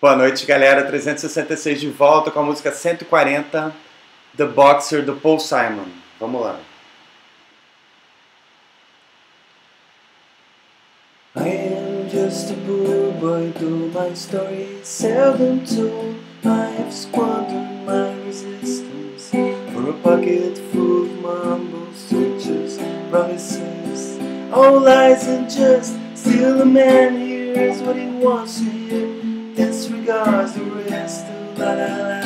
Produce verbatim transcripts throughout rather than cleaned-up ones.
Boa noite, galera. trezentos e sessenta e seis de volta com a música cento e quarenta, The Boxer, do Paul Simon. Vamos lá. I am just a poor boy, though my story is seldom told. I have squandered my resistance for a pocket full of mumbles, switches, promises, all lies and just. Still a man hears what he wants to hear, disregards the rest of la la la.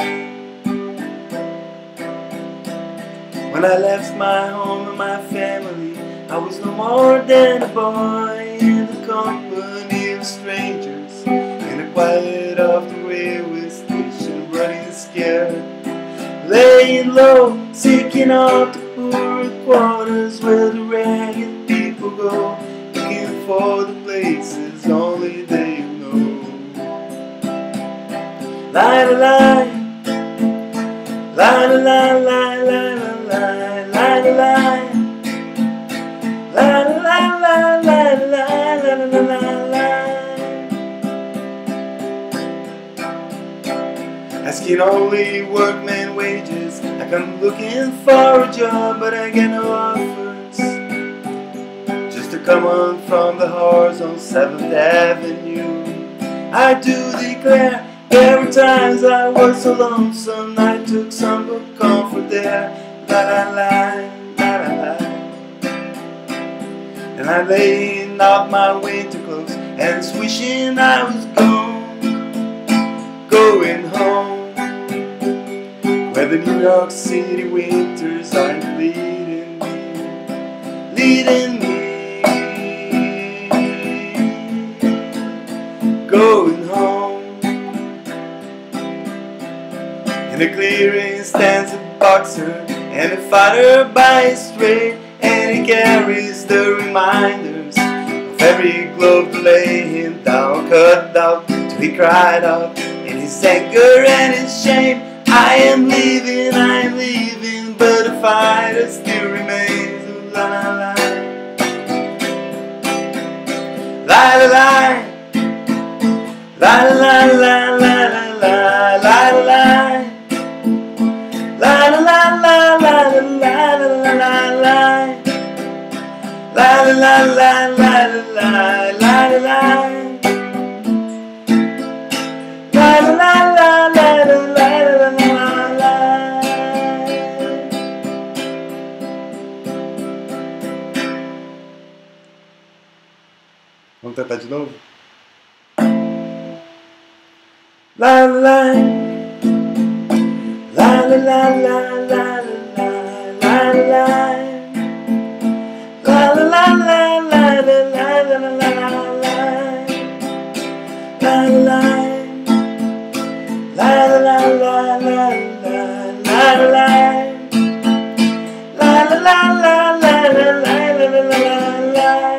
When I left my home and my family, I was no more than a boy in the company of strangers, in the quiet of the railway station, running scared, laying low, seeking out the poor quarters where the ragged people go, looking for the places only they know. La la la, la la la la la la la la la. La la la la la la la la la la. Asking only workman wages, like I'm looking for a job, but I get no offers. Just to come on from the horse on seventh Avenue. I do declare, there were times I was so lonesome, I took some good comfort there. La la la, la la la. And I laid out my winter clothes and was wishing I was gone, going home, where the New York City winters aren't leading me, leading me, going home. In the clearing stands a boxer and a fighter by his trade, and he carries the reminders of every glove to lay him down, cut out till he cried out in his anger and his shame, I am leaving, I am leaving, but the fighter still remains. La la la, la la la, la la la la la la la la la. La la la la la la la la la la. La la la la la la la la la. La la la la la la la la. Vamos tentar de novo? La la la la la la la la la la. La la la la la la la la la la la. La la la la la la la la la la. La la la la la la la la.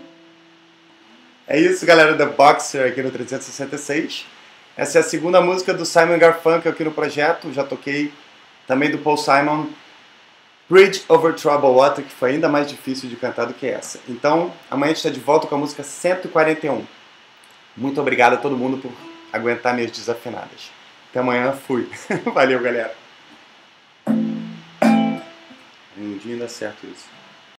É isso, galera, da Boxer aqui no trezentos e sessenta e seis. Essa é a segunda música do Simon Garfunkel aqui no projeto. Já toquei também do Paul Simon, Bridge Over Troubled Water, que foi ainda mais difícil de cantar do que essa. Então, amanhã a gente está de volta com a música cento e quarenta e um. Muito obrigado a todo mundo por aguentar minhas desafinadas. Até amanhã, fui. Valeu, galera. Um dia ainda certo isso.